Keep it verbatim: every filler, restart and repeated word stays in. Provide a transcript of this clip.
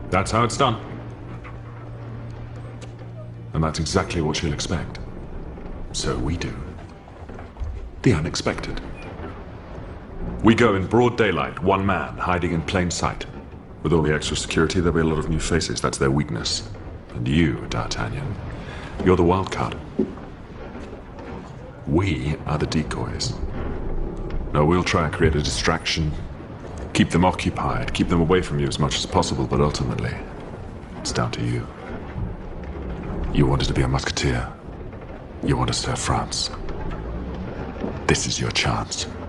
That's how it's done. And that's exactly what she'll expect. So we do. The unexpected. We go in broad daylight, one man, hiding in plain sight. With all the extra security, there'll be a lot of new faces. That's their weakness. And you, D'Artagnan, you're the wild card. We are the decoys. Now, we'll try and create a distraction, keep them occupied, keep them away from you as much as possible, but ultimately, it's down to you. You wanted to be a musketeer. You want to serve France. This is your chance.